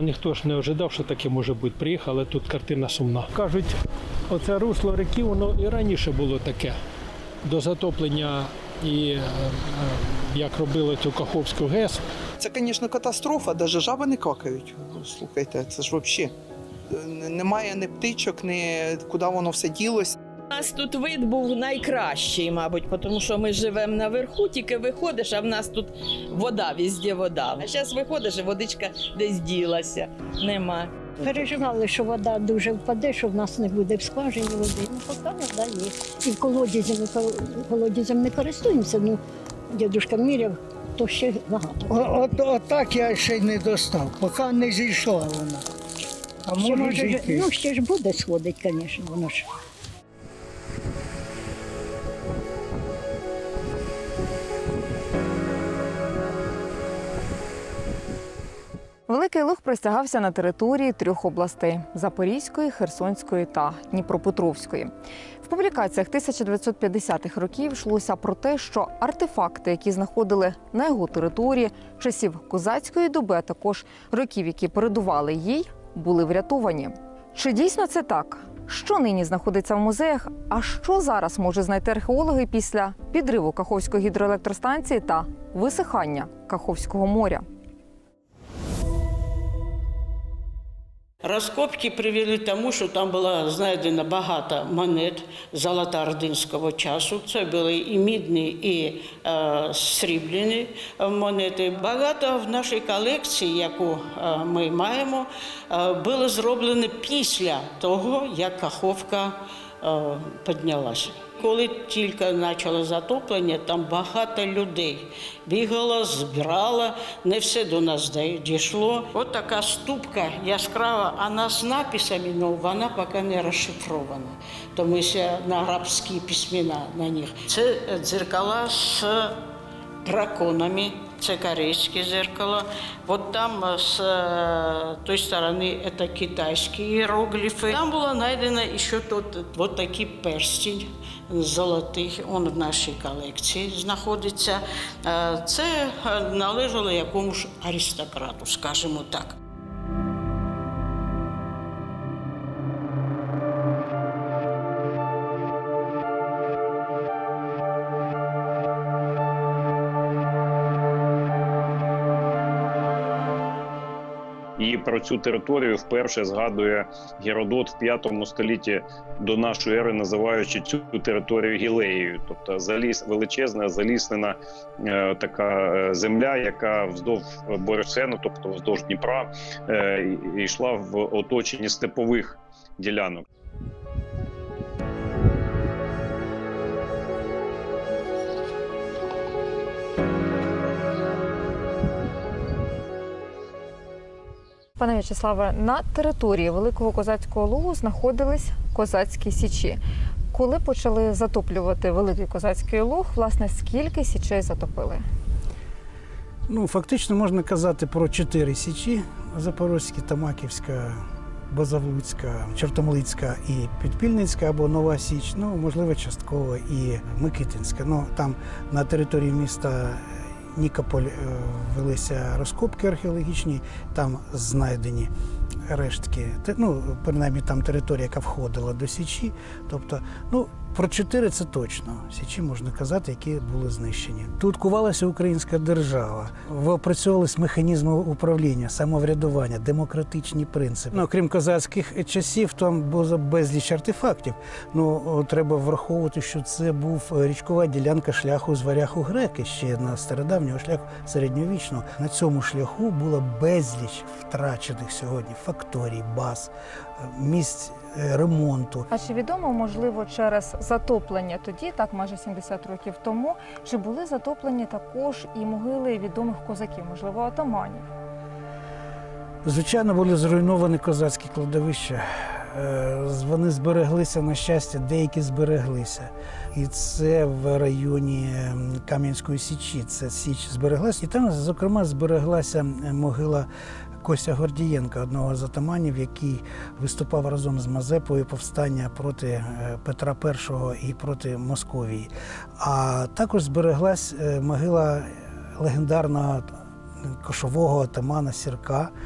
Ніхто ж не очікував, що таке може бути. Приїхали, тут картина сумна. Кажуть, оце русло реки, воно і раніше було таке. До затоплення і як робили цю Каховську ГЕС. Це, звісно, катастрофа, навіть жаби не какають. Слухайте, це ж взагалі. Немає ні птичок, ні куди воно все ділося. У нас тут вид був найкращий, мабуть, тому що ми живемо наверху, тільки виходиш, а в нас тут вода, везде вода. А зараз виходиш, і водичка десь ділася, нема. Переживали, що вода дуже впаде, що в нас не буде в скважині води. Ну, поки вода є. І в колодязем не користуємося, ну, дідусь міряв, то ще багато. Отак я ще й не достав, поки не зійшла вона. А Ще може зійти. ну, ще ж буде сходить, звісно, воно ж. Великий Луг простягався на території 3 областей – Запорізької, Херсонської та Дніпропетровської. В публікаціях 1950-х років йшлося про те, що артефакти, які знаходили на його території часів козацької доби, а також років, які передували їй, були врятовані. Чи дійсно це так? Що нині знаходиться в музеях, а що зараз можуть знайти археологи після підриву Каховської гідроелектростанції та висихання Каховського моря? Розкопки привели к тому, що там було знайдено багато монет золотоординського часу. Це були і мідні, і срібляні монети. Багато в нашій колекції, яку ми маємо, було зроблено після того, як Каховка піднялася. Коли тільки почало затоплення, там багато людей бігало, збирало, не все до нас дійшло. Ось така ступка яскрава, вона з написами, але вона поки не розшифрована. Тому що на арабські письмена на них. Це дзеркала з драконами, це корейське зеркало. Вот там с той стороны это китайские иероглифы. Там было найдено еще вот такий перстень золотий, він в нашій колекції знаходиться. Це належало якомусь аристократу, скажімо так. І про цю територію вперше згадує Геродот в 5 столітті до нашої ери, називаючи цю територію Гілеєю. Тобто величезна, заліснена така земля, яка вздовж Борисену, тобто вздовж Дніпра, йшла в оточенні степових ділянок. Пане В'ячеславе, на території Великого Козацького Лугу знаходились козацькі січі. Коли почали затоплювати Великий Козацький Луг, власне, скільки січей затопили? Ну, фактично можна казати про 4 січі – Запорозька, Томаківська, Базавлуцька, Чортомлицька і Підпільницька або Нова Січ, ну, можливо, частково і Микитинська. Ну, там на території міста Нікополь велися розкопки археологічні, там знайдені рештки, ну, принаймні там територія, яка входила до Січі. Тобто, ну, про 4 це точно Січі, можна казати, які були знищені. Тут кувалася українська держава, опрацьовувалися механізми управління, самоврядування, демократичні принципи. Ну, крім козацьких часів, там було безліч артефактів. Ну, треба враховувати, що це був річкова ділянка шляху з варяг у греки, ще на стародавнього шляху середньовічного. На цьому шляху було безліч втрачених сьогодні факторій, баз, місць ремонту. А чи відомо, можливо, через затоплення тоді, так майже 70 років тому, чи були затоплені також і могили відомих козаків, можливо, отаманів? Звичайно, були зруйновані козацькі кладовища. Вони збереглися, на щастя, деякі збереглися. І це в районі Кам'янської Січі. Це Січ збереглася. І там, зокрема, збереглася могила Костя Гордієнка, одного з атаманів, який виступав разом з Мазепою повстання проти Петра І і проти Московії. А також збереглась могила легендарного кошового атамана Сірка,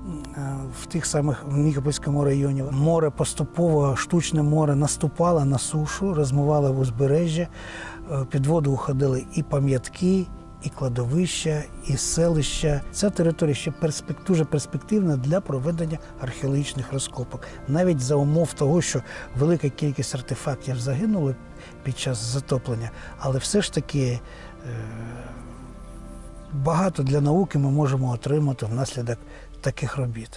в тих самих в Нікопольському районі. Море поступово, штучне море наступало на сушу, розмивало в узбережжя, під воду уходили і пам'ятки, і кладовища, і селища. Ця територія ще дуже перспективна для проведення археологічних розкопок. Навіть за умов того, що велика кількість артефактів загинули під час затоплення, але все ж таки багато для науки ми можемо отримати внаслідок таких робіт.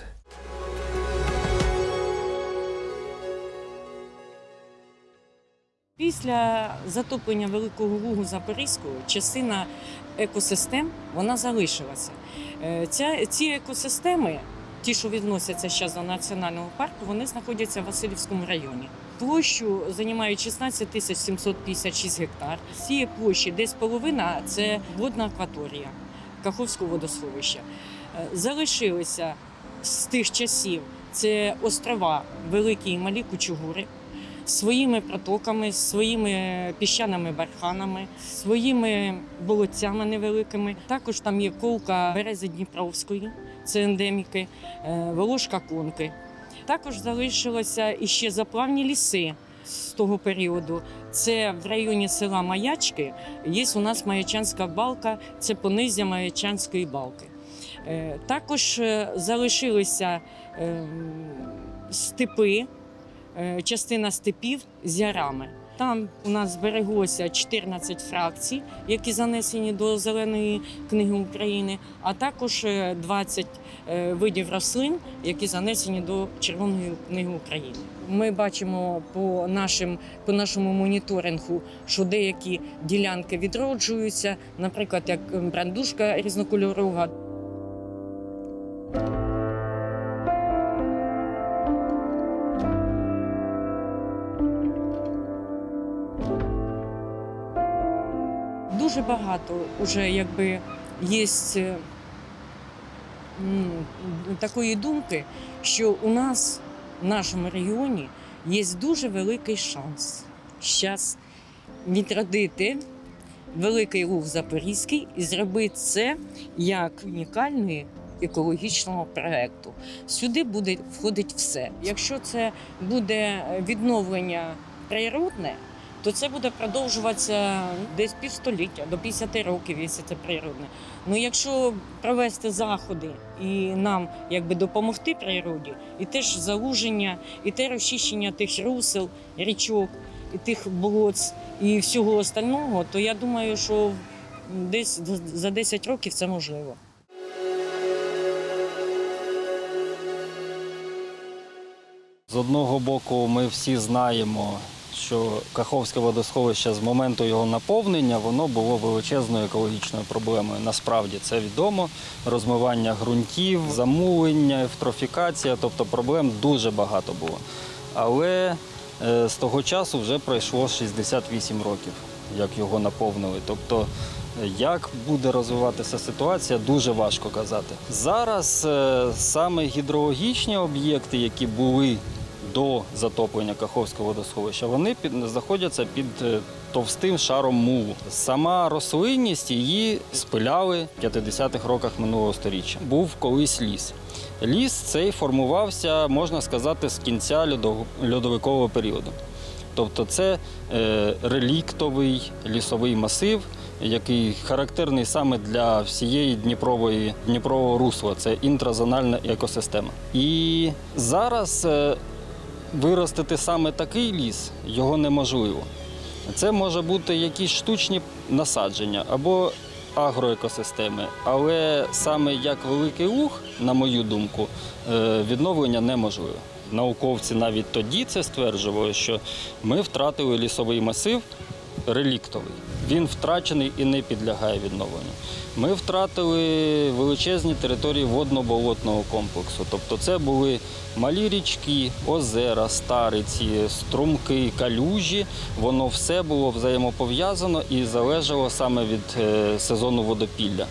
Після затоплення Великого Лугу Запорізького частина екосистем вона залишилася. Ці екосистеми, ті, що відносяться зараз до національного парку, вони знаходяться в Василівському районі. Площу займають 16 756 гектар. З цієї площі десь половина – це водна акваторія Каховського водосховища. Залишилися з тих часів це острова Великі і Малі Кучугури, своїми протоками, своїми піщаними барханами, своїми болотцями невеликими. Також там є колка берези Дніпровської, це ендеміки, волошка конки. Також залишилися іще заплавні ліси з того періоду. Це в районі села Маячки, є у нас Маячанська балка, це понизя Маячанської балки. Також залишилися степи, частина степів з ярами. Там у нас збереглося 14 фракцій, які занесені до Зеленої книги України, а також 20 видів рослин, які занесені до Червоної книги України. Ми бачимо по нашому моніторингу, що деякі ділянки відроджуються, наприклад, як брандушка різнокольорова. Дуже багато вже є такої думки, що у нас в нашому регіоні є дуже великий шанс зараз відродити Великий Луг Запорізький і зробити це як унікальний екологічного проєкту. Сюди буде входити все. Якщо це буде відновлення природне, то це буде продовжуватися десь півстоліття, до 50 років, якщо це природне. Ну, якщо провести заходи і нам допомогти природі, і теж залуження, і те розчищення тих русел, річок, і тих болот, і всього остального, то я думаю, що десь за 10 років це можливо. З одного боку, ми всі знаємо, що Каховське водосховище з моменту його наповнення, воно було величезною екологічною проблемою. Насправді це відомо. Розмивання ґрунтів, замулення, евтрофікація, тобто проблем дуже багато було. Але з того часу вже пройшло 68 років, як його наповнили. Тобто, як буде розвиватися ситуація, дуже важко казати. Зараз саме гідрологічні об'єкти, які були до затоплення Каховського водосховища, вони знаходяться під товстим шаром мулу. Сама рослинність її спиляли в 50-х роках минулого століття. Був колись ліс. Ліс цей формувався, можна сказати, з кінця льодовикового періоду. Тобто це реліктовий лісовий масив, який характерний саме для всієї Дніпрового русла. Це інтразональна екосистема. І зараз виростити саме такий ліс його неможливо. Це може бути якісь штучні насадження або агроекосистеми, але саме як Великий Луг, на мою думку, відновлення неможливо. Науковці навіть тоді це стверджували, що ми втратили лісовий масив реліктовий. Він втрачений і не підлягає відновленню. Ми втратили величезні території водно-болотного комплексу. Тобто це були малі річки, озера, стариці, струмки, калюжі. Воно все було взаємопов'язано і залежало саме від сезону водопілля.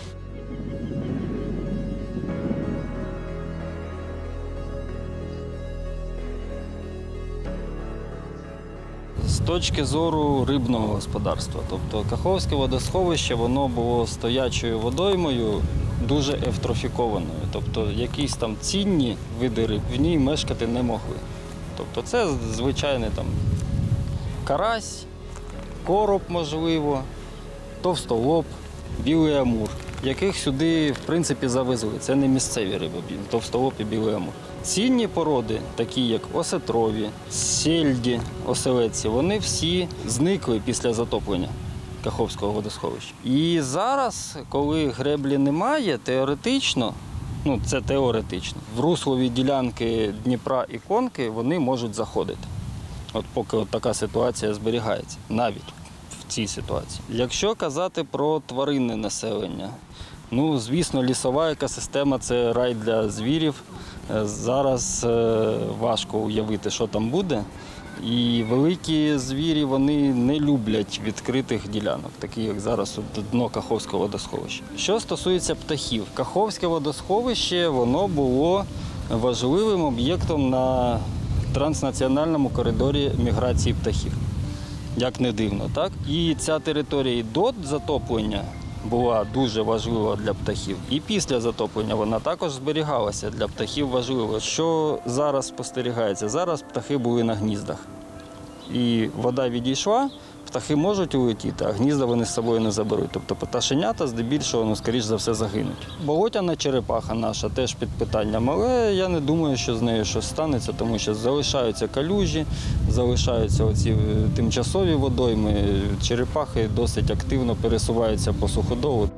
З точки зору рибного господарства, тобто Каховське водосховище, воно було стоячою водоймою дуже евтрофікованою. Тобто якісь там цінні види риб в ній мешкати не могли. Тобто це звичайний там карась, короб, можливо, товстолоб, білий амур, яких сюди, в принципі, завезли. Це не місцеві риби, товстолоб і білий амур. Цінні породи, такі як осетрові, сельді, оселедці, вони всі зникли після затоплення Каховського водосховища. І зараз, коли греблі немає, теоретично, це теоретично, в руслові ділянки Дніпра і Конки вони можуть заходити. От поки така ситуація зберігається, навіть в цій ситуації. Якщо казати про тваринне населення, звісно, лісова екосистема – це рай для звірів. Зараз важко уявити, що там буде. І великі звірі, вони не люблять відкритих ділянок, такі як зараз дно Каховського водосховища. Що стосується птахів, Каховське водосховище, воно було важливим об'єктом на транснаціональному коридорі міграції птахів. Як не дивно, так? І ця територія і до затоплення була дуже важлива для птахів. І після затоплення вона також зберігалася. Для птахів важливо. Що зараз спостерігається? Зараз птахи були на гніздах. І вода відійшла, птахи можуть улетіти, а гнізда вони з собою не заберуть. Тобто пташенята здебільшого, скоріш за все, загинуть. Болотяна черепаха наша теж під питанням, але я не думаю, що з нею щось станеться, тому що залишаються калюжі, залишаються оці тимчасові водойми. Черепахи досить активно пересуваються по суходолу.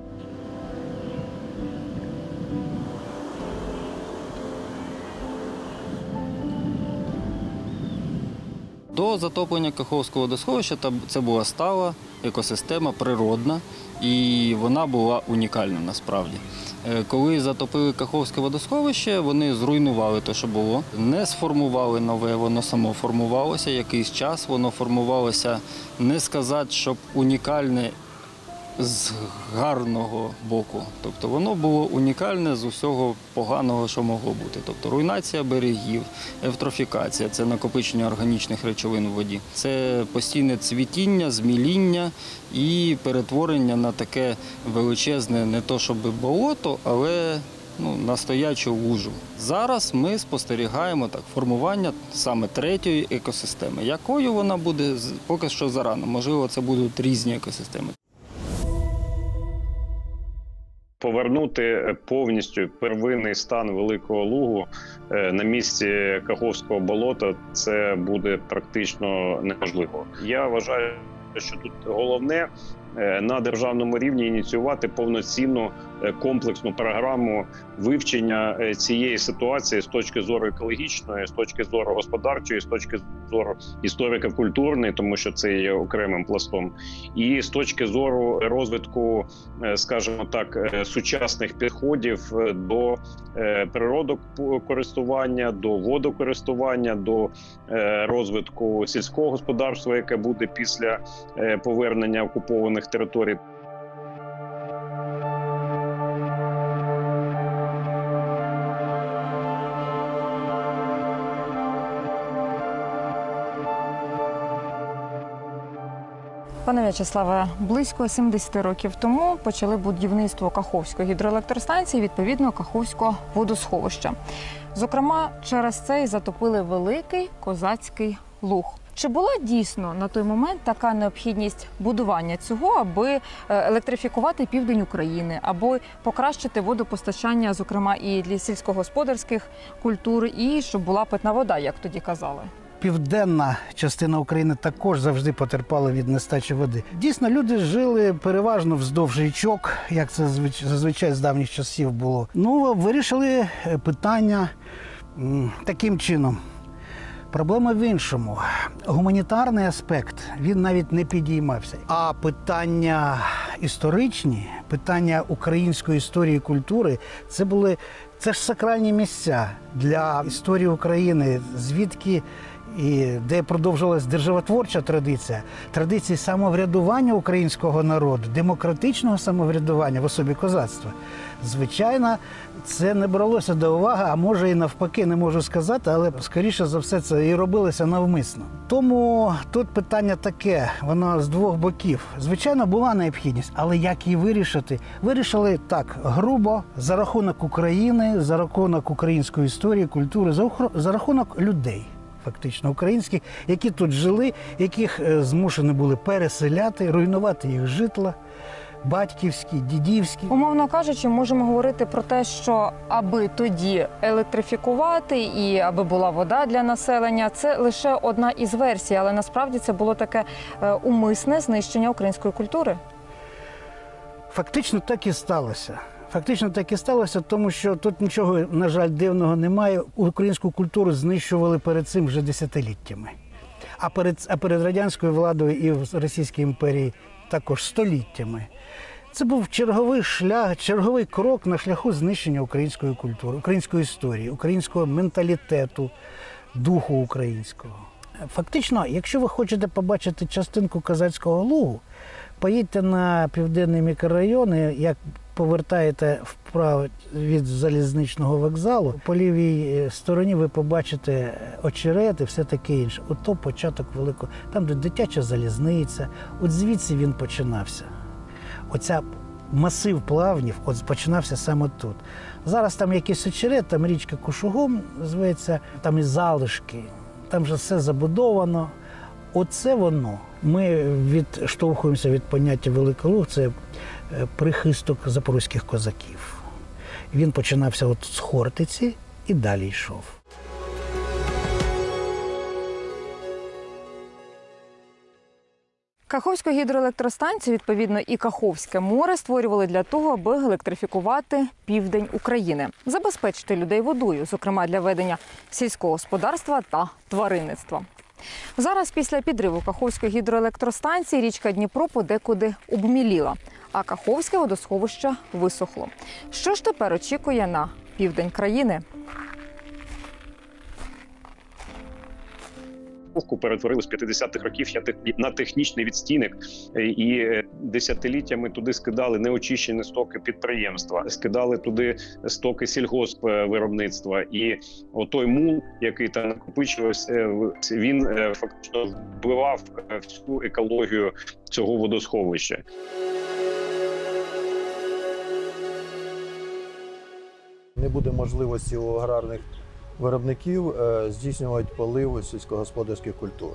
До затоплення Каховського водосховища це була стала екосистема, природна, і вона була унікальна насправді. Коли затопили Каховське водосховище, вони зруйнували те, що було, не сформували нове, воно само формувалося, якийсь час воно формувалося, не сказати, щоб унікальне з гарного боку. Тобто воно було унікальне з усього поганого, що могло бути. Тобто руйнація берегів, евтрофікація, це накопичення органічних речовин у воді. Це постійне цвітіння, зміління і перетворення на таке величезне, не то щоб болото, але настоячу лужу. Зараз ми спостерігаємо формування саме третьої екосистеми. Якою вона буде, поки що зарано. Можливо, це будуть різні екосистеми. Повернути повністю первинний стан Великого Лугу на місці Каховського болота – це буде практично неможливо. Я вважаю, що тут головне на державному рівні ініціювати повноцінну комплексну програму вивчення цієї ситуації з точки зору екологічної, з точки зору господарчої, з точки зору історико-культурної, тому що це є окремим пластом, і з точки зору розвитку, скажімо так, сучасних підходів до природокористування, до водокористування, до розвитку сільського господарства, яке буде після повернення окупованих територій. Пане В'ячеславе, близько 70 років тому почали будівництво Каховської гідроелектростанції, відповідно Каховського водосховища. Зокрема, через це і затопили Великий Козацький Луг. Чи була дійсно на той момент така необхідність будування цього, аби електрифікувати південь України, аби покращити водопостачання, зокрема і для сільськогосподарських культур, і щоб була питна вода, як тоді казали? Південна частина України також завжди потерпала від нестачі води. Дійсно, люди жили переважно вздовж річок, як це зазвичай з давніх часів було. Вирішили питання таким чином. Проблема в іншому. Гуманітарний аспект, він навіть не підіймався. А питання історичні, питання української історії і культури, це ж сакральні місця для історії України, звідки і де продовжилась державотворча традиція, традиції самоврядування українського народу, демократичного самоврядування в особі козацтва, звичайно, це не бралося до уваги, а може і навпаки, не можу сказати, але скоріше за все це і робилося навмисно. Тому тут питання таке, воно з двох боків. Звичайно, була необхідність, але як її вирішити? Вирішили так, грубо, за рахунок України, за рахунок української історії, культури, за рахунок людей, фактично українських, які тут жили, яких змушені були переселяти, руйнувати їх житла, батьківські, дідівські. Умовно кажучи, можемо говорити про те, що аби тоді електрифікувати і аби була вода для населення, це лише одна із версій, але насправді це було таке умисне знищення української культури. Фактично так і сталося. Фактично так і сталося, тому що тут нічого, на жаль, дивного немає. Українську культуру знищували перед цим вже десятиліттями. А перед радянською владою і в Російській імперії також століттями. Це був черговий шлях, черговий крок на шляху знищення української культури, української історії, українського менталітету, духу українського. Фактично, якщо ви хочете побачити частинку Козацького Лугу, поїдьте на південні мікрорайони, як повертаєте вправо від залізничного вокзалу, по лівій стороні ви побачите очерети, все таке інше. Ото початок великого, там, де дитяча залізниця, от звідси він починався. Оця масив плавнів от починався саме тут. Зараз там якийсь очерет, там річка Кушугум зветься, там і залишки, там вже все забудовано. Оце воно. Ми відштовхуємося від поняття Великий Луг, це прихисток запорозьких козаків. Він починався от з Хортиці і далі йшов. Каховську гідроелектростанцію, відповідно, і Каховське море створювали для того, аби електрифікувати південь України, забезпечити людей водою, зокрема для ведення сільського господарства та тваринництва. Зараз після підриву Каховської гідроелектростанції річка Дніпро подекуди обміліла, а Каховське водосховище висохло. Що ж тепер очікує на південь країни? Перетворили з 50-х років на технічний відстійник, і десятиліттями туди скидали неочищені стоки підприємства, скидали туди стоки сільгоспвиробництва. І отой мул, який там накопичувався, він фактично впливав всю екологію цього водосховища. Не буде можливості у аграрних виробників здійснювати полив сільськогосподарських культур.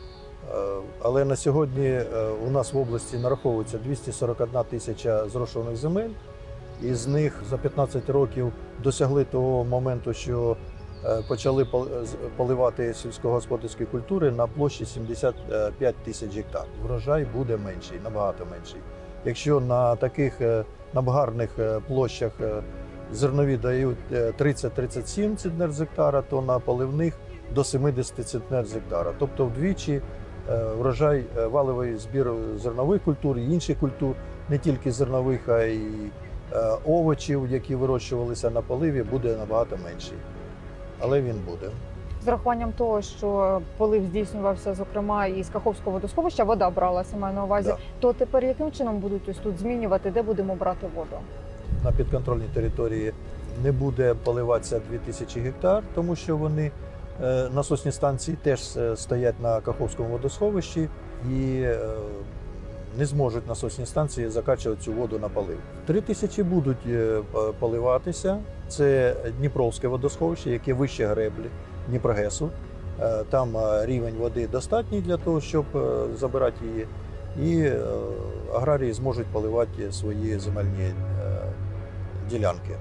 Але на сьогодні у нас в області нараховується 241 тисяча зрошуваних земель. Із них за 15 років досягли того моменту, що почали поливати сільськогосподарські культури на площі 75 тисяч гектар. Врожай буде менший, набагато менший. Якщо на таких надгарних площах зернові дають 30-37 центнер з гектара, то на поливних до 70 центнер з гектара. Тобто вдвічі врожай, валовий збір зернових культур і інших культур, не тільки зернових, а й овочів, які вирощувалися на поливі, буде набагато менший. Але він буде. З урахуванням того, що полив здійснювався, зокрема, із Каховського водосховища, вода бралася, маю на увазі, то тепер яким чином будуть ось тут змінювати, де будемо брати воду? На підконтрольній території не буде поливатися 2000 гектар, тому що вони, насосні станції теж стоять на Каховському водосховищі і не зможуть насосні станції закачувати цю воду на полив. 3000 будуть поливатися. Це Дніпровське водосховище, яке вище греблі Дніпрогесу. Там рівень води достатній для того, щоб забирати її. І аграрії зможуть поливати свої земельні ділянки.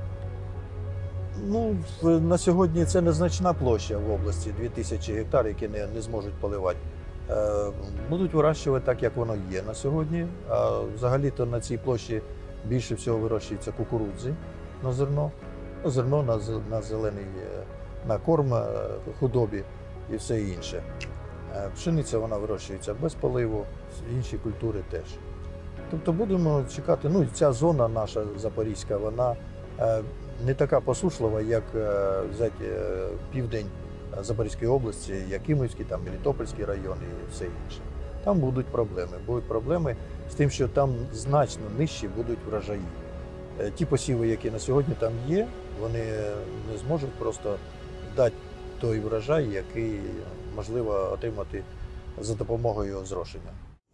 Ну, на сьогодні це незначна площа в області, 2000 гектар, які не зможуть поливати. Будуть вирощувати так, як воно є на сьогодні. А взагалі-то на цій площі більше всього вирощується кукурудзи на зерно. Зерно на зелений, на корм худобі і все інше. Пшениця вона вирощується без поливу, інші культури теж. Тобто будемо чекати, ну ця зона наша запорізька, вона не така посушлива, як взяти південь Запорізької області, Якимівський, там Мелітопольський район і все інше. Там будуть проблеми. Будуть проблеми з тим, що там значно нижчі будуть врожаї. Ті посіви, які на сьогодні там є, вони не зможуть просто дати той врожай, який можливо отримати за допомогою зрошення.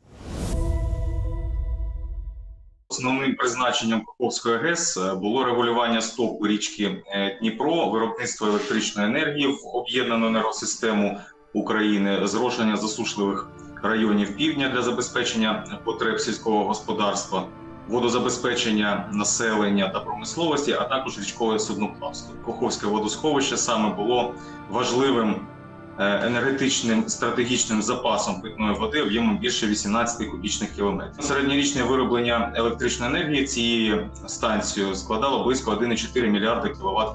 Основним призначенням Каховської ГЕС було регулювання стоку річки Дніпро, виробництво електричної енергії в об'єднану енергосистему України, зрошення засушливих районів півдня для забезпечення потреб сільського господарства, водозабезпечення населення та промисловості, а також річкове судноплавство. Каховське водосховище саме було важливим енергетичним стратегічним запасом питної води об'ємом більше 18 кубічних кілометрів. Середньорічне вироблення електричної енергії цією станцією складало близько 1,4 мільярда кВт.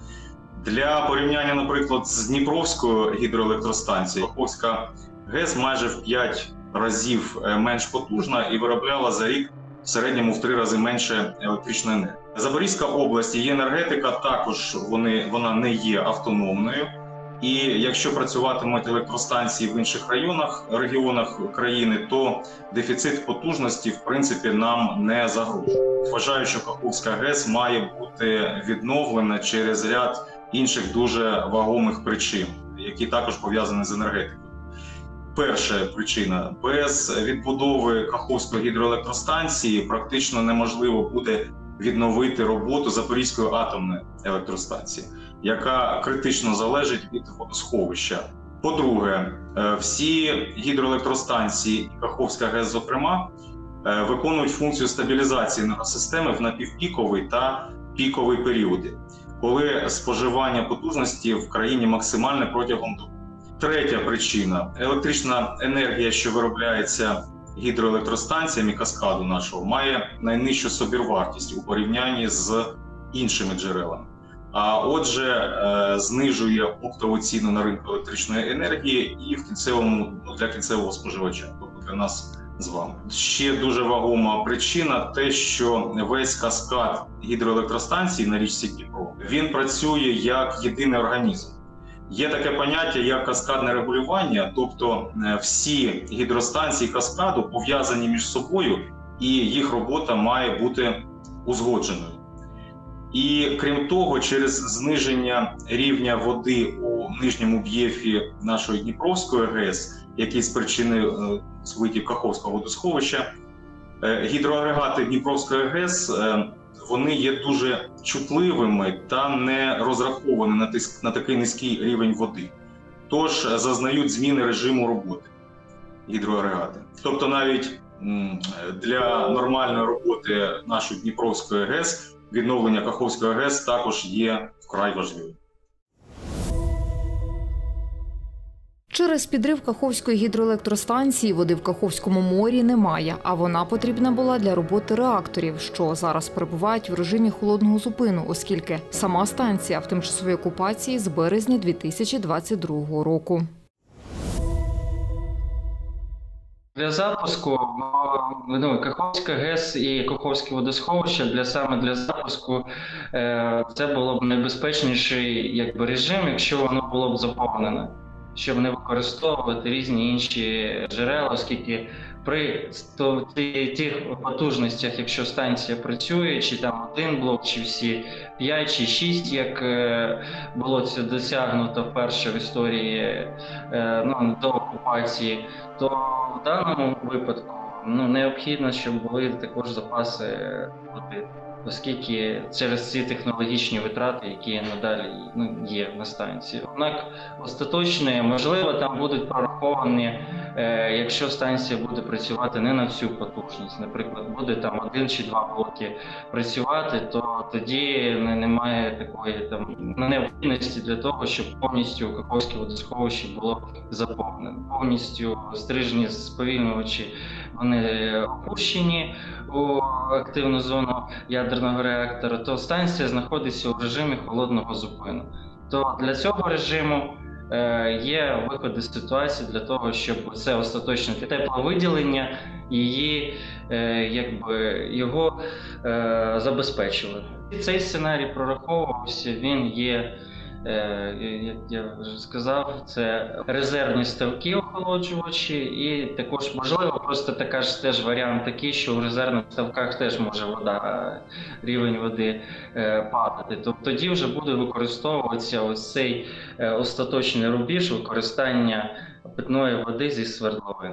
Для порівняння, наприклад, з Дніпровською гідроелектростанцією, Каховська ГЕС майже в 5 разів менш потужна і виробляла за рік в середньому в 3 рази менше електричної енергії. Запорізька область, її енергетика також вона не є автономною. І якщо працюватимуть електростанції в інших регіонах країни, то дефіцит потужності, в принципі, нам не загрожує. Вважаю, що Каховська ГЕС має бути відновлена через ряд інших дуже вагомих причин, які також пов'язані з енергетикою. Перша причина – без відбудови Каховської гідроелектростанції практично неможливо буде відновити роботу Запорізької атомної електростанції, яка критично залежить від водосховища. По-друге, всі гідроелектростанції, і Каховська ГЕС зокрема, виконують функцію стабілізації енергосистеми в напівпіковий та піковий періоди, коли споживання потужності в країні максимальне протягом доби. Третя причина – електрична енергія, що виробляється гідроелектростанціями каскаду нашого, має найнижчу собівартість у порівнянні з іншими джерелами. А отже, знижує оптову ціну на ринку електричної енергії і для кінцевого споживача, тобто для нас з вами. Ще дуже вагома причина – те, що весь каскад гідроелектростанцій на річці Дніпро, він працює як єдиний організм. Є таке поняття, як каскадне регулювання, тобто всі гідростанції каскаду пов'язані між собою і їх робота має бути узгодженою. І крім того, через зниження рівня води у нижньому б'єфі нашої Дніпровської ГЕС, який спричинив витік Каховського водосховища, гідроагрегати Дніпровської ГЕС вони є дуже чутливими та не розраховані на такий низький рівень води. Тож зазнають зміни режиму роботи гідроагрегати. Тобто навіть для нормальної роботи нашої Дніпровської ГЕС відновлення Каховської ГЕС також є вкрай важливим. Через підрив Каховської гідроелектростанції води в Каховському морі немає, а вона потрібна була для роботи реакторів, що зараз перебувають в режимі холодного зупину, оскільки сама станція в тимчасовій окупації з березня 2022 року. Для запуску Каховська ГЕС і Каховське водосховище саме для запуску це було б найбезпечніший режим, якщо воно було б заповнене, щоб не використовувати різні інші джерела, оскільки при тих потужностях, якщо станція працює, чи там один блок, чи всі 5 чи 6, як було це досягнуто вперше в історії до окупації, то в даному випадку необхідно, щоб були також запаси води, оскільки через ці технологічні витрати, які надалі є на станції. Однак остаточно, можливо, там будуть прораховані, якщо станція буде працювати не на всю потужність, наприклад, буде там 1 чи 2 блоки працювати, то тоді немає такої необхідності для того, щоб повністю Каховське водосховище було заповнено. Повністю стрижні сповільнювачі, вони опущені у активну зону ядерного реактора, то станція знаходиться у режимі холодного зупину. То для цього режиму є виходи з ситуації для того, щоб це остаточне тепловиділення його забезпечували. Цей сценарій прораховувався, він є як я вже сказав, це резервні ставки охолоджувачі, і також можливо просто така ж теж варіант такий, що в резервних ставках теж може рівень води падати. Тобто тоді вже буде використовуватися ось цей остаточний рубіж використання питної води зі свердловин.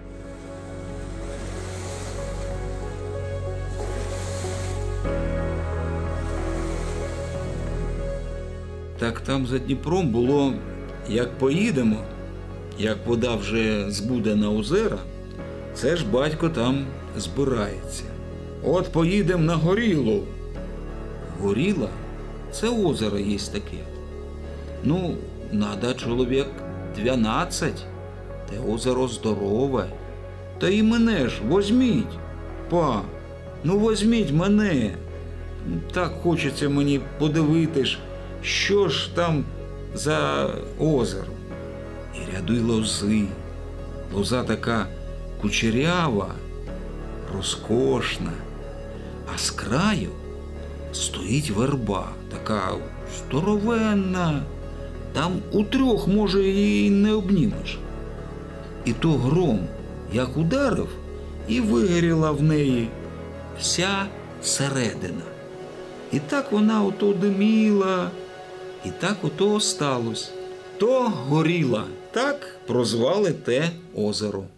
Так там за Дніпром було, як поїдемо, як вода вже збуде на озера, це ж батько там збирається. От поїдемо на Горілу. Горіла – це озеро є таке. Ну, надо чоловік 12, те озеро здорове. Та і мене ж возьміть, па, ну возьміть мене. Так хочеться мені подивитись, що ж там за озеро. І ряди лози. Лоза така кучерява, розкошна. А з краю стоїть верба, така здоровенна. Там у трьох, може, і не обнімеш. І то гром, як ударив, і вигоріла в неї вся середина. І так вона ото диміла, і так ото осталось. То Горіла, так прозвали те озеро.